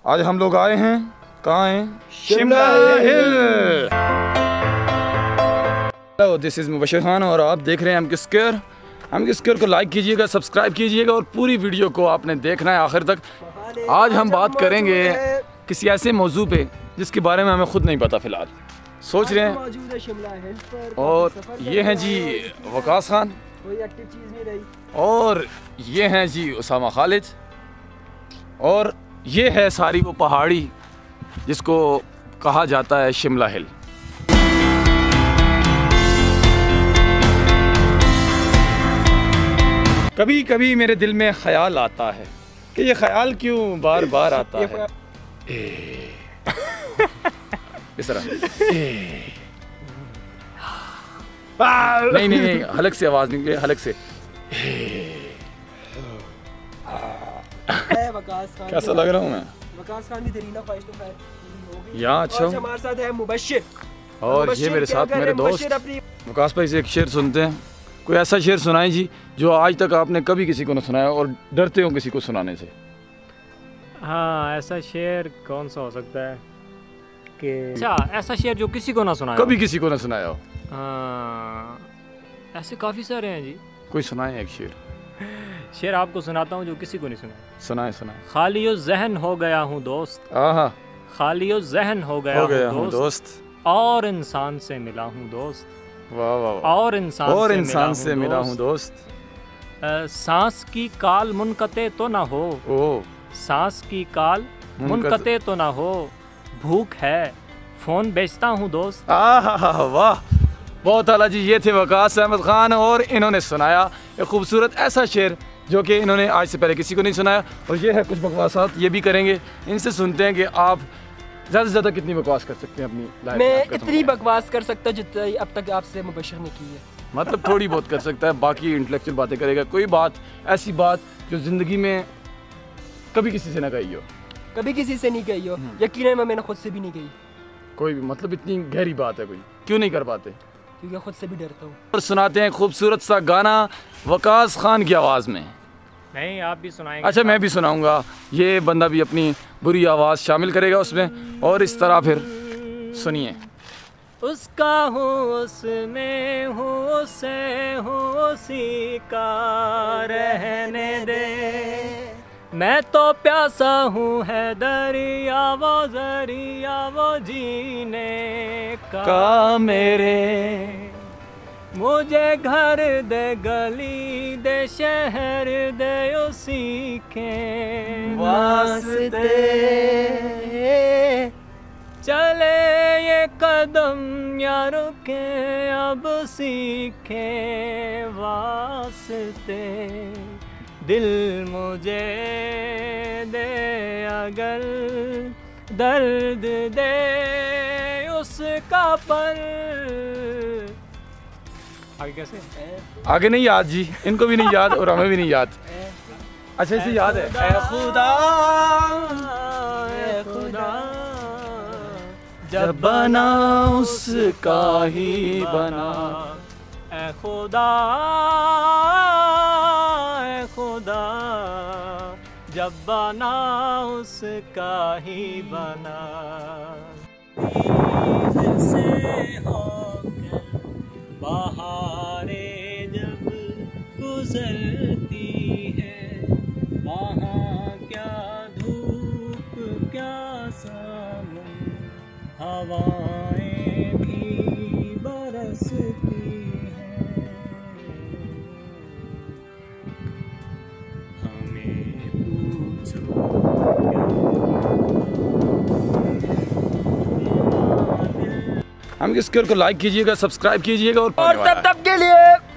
आज हम लोग आए हैं, कहाँ हैं? Shimla hill. Hello, this is Mubashir Khan और आप देख रहे हैं एमके स्क्वायर। एमके स्क्वायर को लाइक कीजिएगा, सब्सक्राइब कीजिएगा और पूरी वीडियो को आपने देखना है आखिर तक। आज हम बात करेंगे किसी ऐसे मौजू पे जिसके बारे में हमें खुद नहीं पता फ़िलहाल, सोच रहे हैं। शिमला हिल्स पर और ये हैं जी वकास खान, कोई एक्टिव चीज़ नहीं रही। और ये हैं जी उसामा खालिद, और ये है सारी वो पहाड़ी जिसको कहा जाता है शिमला हिल। कभी कभी मेरे दिल में ख्याल आता है कि ये ख्याल क्यों बार बार आता है। इस तरह नहीं नहीं नहीं, हलक से आवाज निकले, हलक से। कैसा लग रहा हूँ मैं? वकास खान की तरीना ख्वाहिश तो खैर यहाँ अच्छा हूँ। हमारे साथ है मुबशिर, और ये मेरे साथ मेरे दोस्त वकास भाई से एक शेर सुनते हैं। कोई ऐसा शेर सुनाए जी जो आज तक आपने कभी किसी को ना सुनाया और डरते हो किसी को सुनाने से। हाँ, ऐसा शेर कौन सा हो सकता है कि अच्छा ऐसा शेर जो किसी को ना सुनाया कभी किसी को ना सुनाया हो। हाँ, ऐसे काफ़ी सारे हैं जी। कोई सुनाए एक शेर। शेर आपको सुनाता हूँ जो किसी को नहीं सुना। सुनाए सुनाए। खालियो जहन हो गया हूँ दोस्त, आहा, खालियो जहन हो गया हूँ दोस्त, और इंसान से मिला हूँ दोस्त, वाह वाह वाह। और इंसान से मिला हूँ दोस्त। सांस की काल मुनकते तो ना हो, सांस की काल मुनकते तो ना हो, भूख है फ़ोन बेचता हूँ दोस्त। आहा वाह, बहुत आला जी। ये थे वकास अहमद खान और इन्होंने सुनाया एक खूबसूरत ऐसा शेर जो कि इन्होंने आज से पहले किसी को नहीं सुनाया। और ये है कुछ बकवासात ये भी करेंगे। इनसे सुनते हैं कि आप ज़्यादा से ज़्यादा कितनी बकवास कर सकते हैं अपनी लाइफ में। मैं इतनी बकवास कर सकता जितनी अब तक आपसे मुबशिर ने की है। मतलब थोड़ी बहुत कर सकता है, बाकी इंटेलेक्चुअल बातें करेगा। कोई बात ऐसी बात जो ज़िंदगी में कभी किसी से ना कही हो, कभी किसी से नहीं कही हो, यकीनन मैंने खुद से भी नहीं कही। कोई भी मतलब इतनी गहरी बात है, कोई क्यों नहीं कर पाते? क्योंकि खुद से भी डरता हूँ। और सुनाते हैं खूबसूरत सा गाना वकास खान की आवाज़ में। नहीं, आप भी सुनाएंगे? अच्छा, मैं भी सुनाऊंगा। ये बंदा भी अपनी बुरी आवाज़ शामिल करेगा उसमें, और इस तरह फिर सुनिए। उसका हूँ उसमें हूँ उसे हूँ उसी का रहने दे, मैं तो प्यासा हूँ है दरिया वो जीने का मेरे, मुझे घर दे गली दे शहर दे उसी के वास्ते, चले ये कदम या रुके अब सीखे वास्ते, दिल मुझे दे अगर दर्द दे उसका पर। आगे कैसे? आगे नहीं याद जी, इनको भी नहीं याद और हमें भी नहीं याद। अच्छा, इसे याद है। ऐ खुदा जब बना उसका ही बना, ऐ खुदा जब बना उसका ही बना, से होकर बहारें जब गुजरती है, वहाँ क्या धूप क्या सावन, हवाएं भी बरसती हैं, हमें पूछो हम इस को लाइक कीजिएगा, सब्सक्राइब कीजिएगा और तब के लिए